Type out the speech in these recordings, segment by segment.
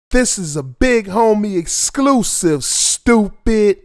This is a big homie exclusive, stupid.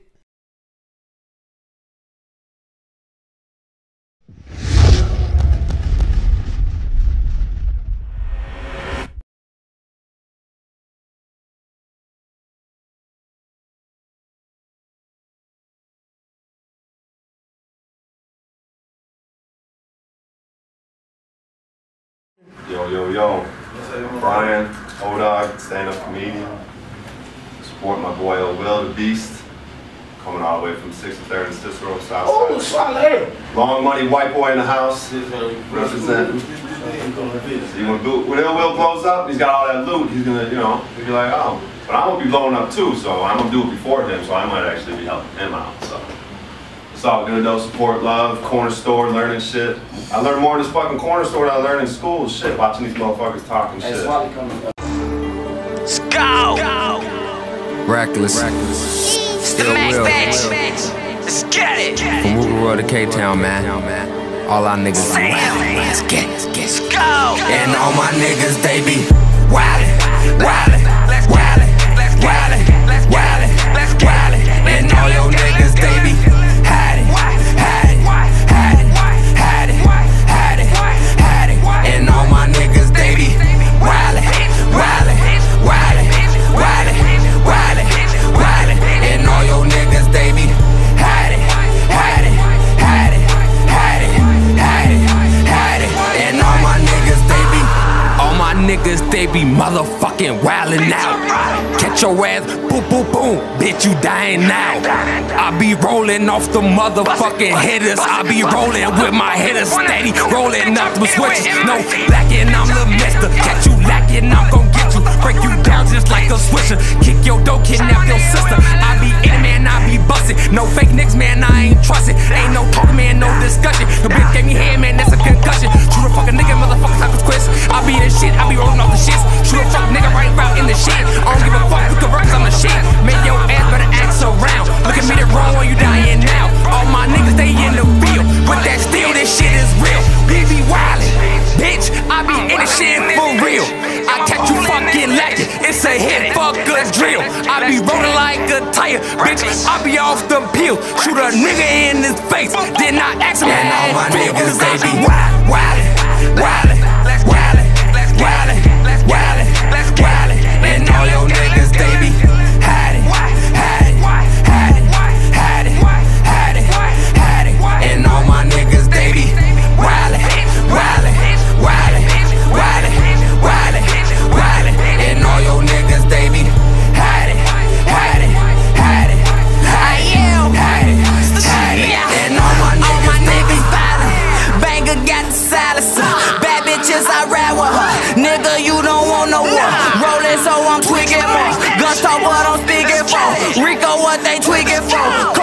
Yo, Brian, O-Dog, stand-up comedian. Support my boy Will, the Beast. Coming all the way from 63rd and Cicero, South Oh, solid. Long money, white boy in the house. Represent. So you want to do, when Will blows up, he's got all that loot, he's gonna, he'll be like, oh. But I'm gonna be blowing up too, so I'm gonna do it before him, so I might actually be helping him out. So it's all good though, support, love, corner store, learning shit. I learned more in this fucking corner store than I learned in school. Shit, watching these motherfuckers talking shit. Let's go! RECKLEZZ. Still real. Let's get it! From Woogaroo to K-Town, man. All our niggas be wildin'. Let's get it. Let's go! And all my niggas, they be wildin', wildin', wildin', wildin', wildin', wildin'. And all your niggas, they be hiding, hiding, hiding, hiding, hiding, hiding. And all my niggas, they be wildin', wildin', wildin', wildin', wildin', wildin'. And all your niggas, they be hiding, hiding, hiding, hiding, hiding, hiding. And all my niggas, they be motherfucking wildin' out. Catch your ass, boom, boom, boom, bitch, you dying now. I be rolling off the motherfucking hitters. I be rolling with my hitters steady, rolling up the switches. No lacking, I'm the mister. Catch you lacking, I'm gon' get you. Break you down just like a swisher. Kick your dough, kidnap your sister. I be in, man, I be bustin'. No fake niggas, man, I ain't trustin'. Ain't no talking, man, no discussion. The bitch gave me head, man, that's a concussion. Shoot a fucking nigga, motherfuckers like a quiz. I be the shit, I be rolling off the shits. Shoot a fuck nigga right about in the shit. I don't give a fuck who can work, I'm the shit. Make your ass better act around. Look at me, the wrong while you dying now. All my niggas, they in the field. With that steel, this shit is real. We be wildin', bitch, I be in the shit for real. I catch you fucking lacking, it's a hit, fuck a drill. I be rolling like a tire, bitch, I be off the peel. Shoot a nigga in his face, then I ask him. And all my niggas, they be wildin', wildin', wildin', wildin', wildin', wildin', wildin'. And all your niggas, they be hiding, hiding, hiding, hiding, hiding, hiding. And all my niggas, they be wildin', wildin', wildin', wildin', wildin', wildin'. And all your niggas, they be hiding, hiding, hiding, hiding, hiding, hiding. And all my niggas violent. Banger got the silencer. Bad bitches, I ride with her. Nigga, you don't want no war. Rollin', so I'm tweaking more. Guns talk what I'm speaking for. RICO, what they tweaking for.